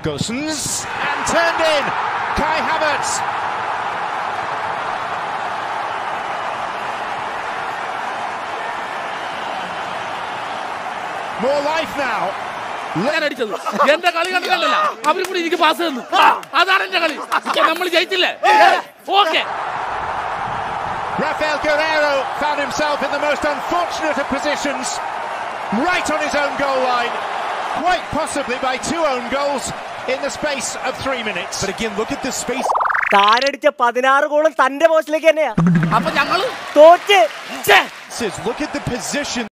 Gosens and turned in. Kai Havertz. More life now. എന്റെ കളി കണ്ടില്ല അവരും കൂടി എനിക്ക് പാസ് തന്നു അതാണ് എന്റെ കളി നമ്മൾ ജയിച്ചില്ലേ okay Rafael Guerreiro found himself in the most unfortunate of positions, right on his own goal line, quite possibly by 2 own goals in the space of 3 minutes. But again, look at this space. താരടിച്ച 16 ഗോളും തന്റെ പോസ്റ്റിലേക്ക് തന്നെയാ. അപ്പൊ ഞങ്ങള് തോറ്റ്. Look at the position.